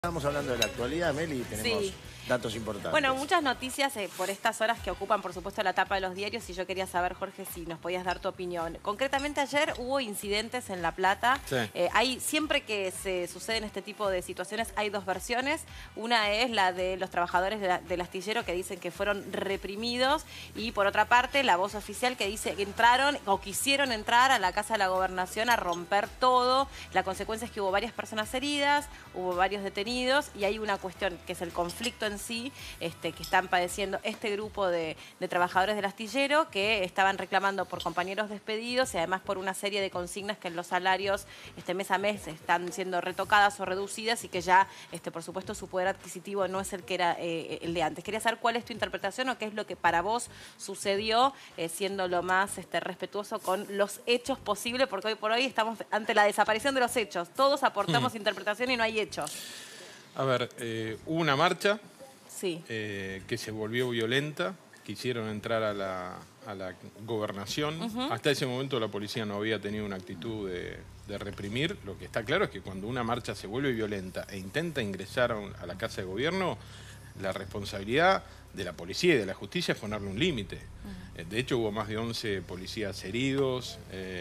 Estamos hablando de la actualidad, Meli, y tenemos datos importantes. Bueno, muchas noticias por estas horas que ocupan, por supuesto, la tapa de los diarios. Y yo quería saber, Jorge, si nos podías dar tu opinión. Concretamente, ayer hubo incidentes en La Plata. Sí. Siempre que se suceden este tipo de situaciones, hay dos versiones. Una es la de los trabajadores del astillero que dicen que fueron reprimidos. Y por otra parte, la voz oficial que dice que entraron o quisieron entrar a la Casa de la Gobernación a romper todo. La consecuencia es que hubo varias personas heridas, hubo varios detenidos. Y hay una cuestión que es el conflicto en sí, que están padeciendo este grupo de trabajadores del astillero que estaban reclamando por compañeros despedidos y además por una serie de consignas que en los salarios mes a mes están siendo retocadas o reducidas y que ya, por supuesto, su poder adquisitivo no es el que era el de antes. Quería saber cuál es tu interpretación o qué es lo que para vos sucedió, siendo lo más respetuoso con los hechos posible, porque hoy por hoy estamos ante la desaparición de los hechos. Todos aportamos interpretación y no hay hechos. A ver, hubo una marcha sí. Que se volvió violenta, quisieron entrar a la gobernación. Hasta ese momento la policía no había tenido una actitud de reprimir. Lo que está claro es que cuando una marcha se vuelve violenta e intenta ingresar a la Casa de Gobierno, la responsabilidad de la policía y de la justicia es ponerle un límite. De hecho, hubo más de 11 policías heridos.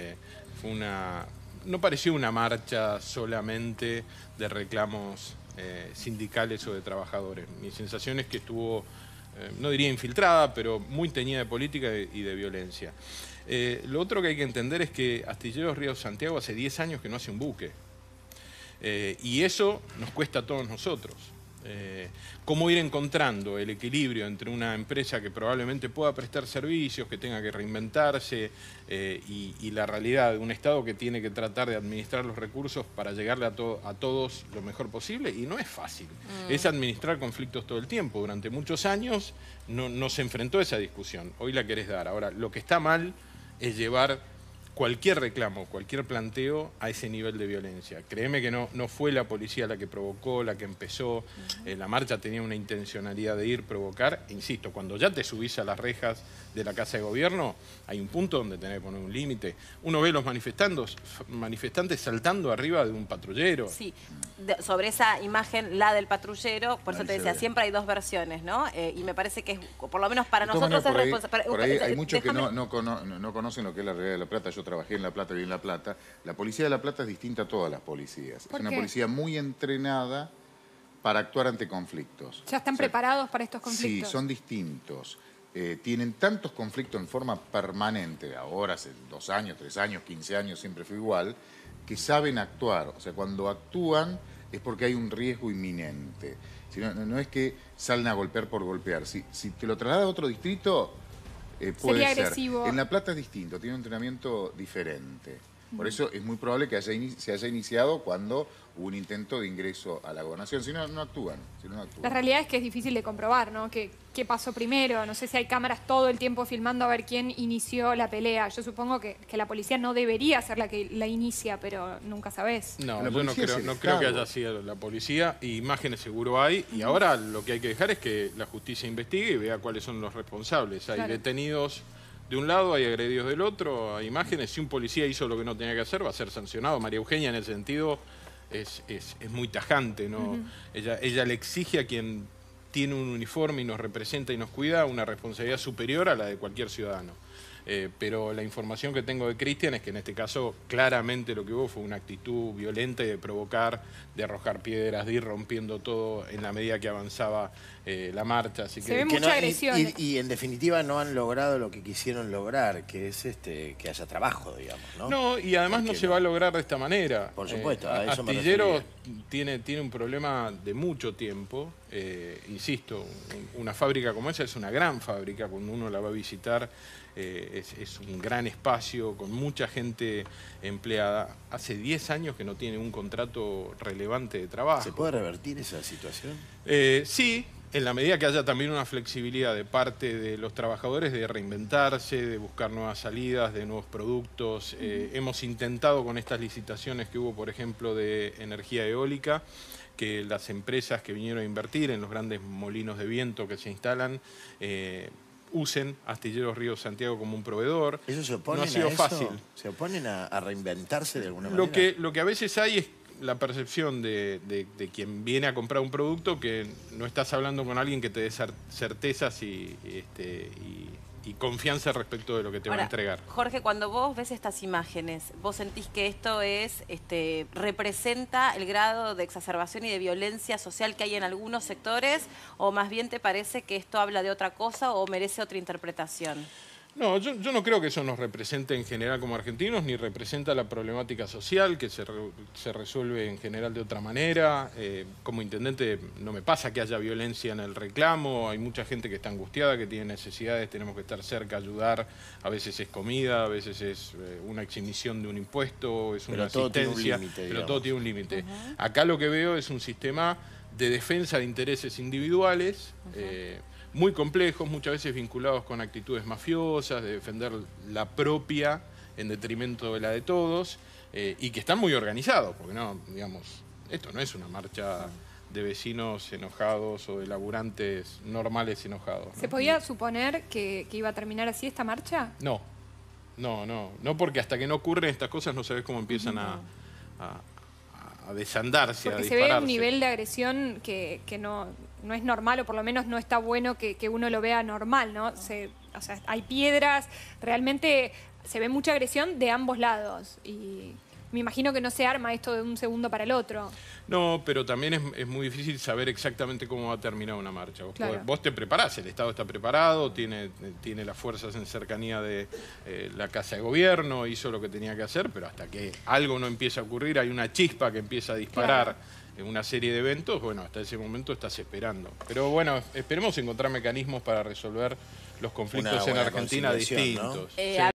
No pareció una marcha solamente de reclamos sindicales o de trabajadores. Mi sensación es que estuvo, no diría infiltrada, pero muy teñida de política y de violencia. Lo otro que hay que entender es que Astilleros Río Santiago hace 10 años que no hace un buque. Y eso nos cuesta a todos nosotros. Cómo ir encontrando el equilibrio entre una empresa que probablemente pueda prestar servicios, que tenga que reinventarse, y la realidad de un Estado que tiene que tratar de administrar los recursos para llegarle a todos lo mejor posible, y no es fácil. Es administrar conflictos todo el tiempo. Durante muchos años no se enfrentó a esa discusión. Hoy la querés dar. Ahora, lo que está mal es llevar cualquier reclamo, cualquier planteo a ese nivel de violencia. Créeme que no fue la policía la que provocó, la que empezó. La marcha tenía una intencionalidad de ir, provocar. Insisto, cuando ya te subís a las rejas de la Casa de Gobierno, hay un punto donde tenés que poner un límite. Uno ve los manifestantes saltando arriba de un patrullero. Sí, sobre esa imagen, la del patrullero, por eso te decía, siempre hay dos versiones, ¿no? Y me parece que, por lo menos para nosotros es responsable. Por ahí hay muchos que no conocen lo que es la realidad de La Plata. Yo trabajé en La Plata, viví en La Plata. La policía de La Plata es distinta a todas las policías. Es una policía muy entrenada para actuar ante conflictos. ¿Ya están preparados para estos conflictos? Sí, son distintos. Tienen tantos conflictos en forma permanente, ahora hace 2 años, 3 años, 15 años, siempre fue igual, que saben actuar. O sea, cuando actúan es porque hay un riesgo inminente. No es que salen a golpear por golpear. Si te lo traslada a otro distrito, puede ser. Agresivo. En La Plata es distinto, tiene un entrenamiento diferente. Por eso es muy probable que se haya iniciado cuando hubo un intento de ingreso a la gobernación. Si no, no actúan. La realidad es que es difícil de comprobar, ¿no? ¿Qué pasó primero? No sé si hay cámaras todo el tiempo filmando a ver quién inició la pelea. Yo supongo que la policía no debería ser la que la inicia, pero nunca sabés. No, yo no creo que haya sido la policía. Imágenes seguro hay. Y ahora lo que hay que dejar es que la justicia investigue y vea cuáles son los responsables. Hay detenidos de un lado, hay agredidos del otro, hay imágenes. Si un policía hizo lo que no tenía que hacer, va a ser sancionado. María Eugenia, en ese sentido, es muy tajante, ¿no? Ella le exige a quien tiene un uniforme y nos representa y nos cuida una responsabilidad superior a la de cualquier ciudadano. Pero la información que tengo de Cristian es que en este caso claramente lo que hubo fue una actitud violenta y de provocar, de arrojar piedras, de ir rompiendo todo en la medida que avanzaba la marcha. Así Se ve mucha agresión. Y en definitiva no han logrado lo que quisieron lograr, que es que haya trabajo, digamos, ¿no? No, y además no se va a lograr de esta manera. Por supuesto, a eso me Astillero tiene un problema de mucho tiempo. Insisto, una fábrica como esa es una gran fábrica. Cuando uno la va a visitar es un gran espacio con mucha gente empleada. Hace 10 años que no tiene un contrato relevante de trabajo. ¿Se puede revertir esa situación? Sí, en la medida que haya también una flexibilidad de parte de los trabajadores de reinventarse, de buscar nuevas salidas, de nuevos productos. Hemos intentado con estas licitaciones que hubo, por ejemplo, de energía eólica, que las empresas que vinieron a invertir en los grandes molinos de viento que se instalan usen Astilleros Río Santiago como un proveedor. ¿Eso se oponen no ha sido a eso? fácil. ¿Se oponen a reinventarse de alguna manera? Lo que a veces hay es la percepción de quien viene a comprar un producto que no estás hablando con alguien que te dé certezas y confianza respecto de lo que te va a entregar. Jorge, cuando vos ves estas imágenes, ¿vos sentís que esto representa el grado de exacerbación y de violencia social que hay en algunos sectores, o más bien te parece que esto habla de otra cosa o merece otra interpretación? No, yo no creo que eso nos represente en general como argentinos, ni representa la problemática social que se resuelve en general de otra manera. Como intendente no me pasa que haya violencia en el reclamo, hay mucha gente que está angustiada, que tiene necesidades, tenemos que estar cerca, ayudar. A veces es comida, a veces es una exhibición de un impuesto, es una asistencia, pero todo tiene un límite. Acá lo que veo es un sistema de defensa de intereses individuales, muy complejos, muchas veces vinculados con actitudes mafiosas, de defender la propia en detrimento de la de todos, y que están muy organizados, porque no, digamos, esto no es una marcha de vecinos enojados o de laburantes normales enojados, ¿no? ¿Se podía suponer que iba a terminar así esta marcha? No, porque hasta que no ocurren estas cosas no sabes cómo empiezan a desandarse, porque a dispararse. Se ve un nivel de agresión que no es normal, o por lo menos no está bueno que uno lo vea normal, ¿no? O sea, hay piedras, realmente se ve mucha agresión de ambos lados, y me imagino que no se arma esto de un segundo para el otro. No, pero también es muy difícil saber exactamente cómo va a terminar una marcha. Vos te preparás, el Estado está preparado, tiene las fuerzas en cercanía de la Casa de Gobierno, hizo lo que tenía que hacer, pero hasta que algo no empieza a ocurrir, hay una chispa que empieza a disparar en una serie de eventos, bueno, hasta ese momento estás esperando. Pero bueno, esperemos encontrar mecanismos para resolver los conflictos en Argentina distintos. ¿No? Sí.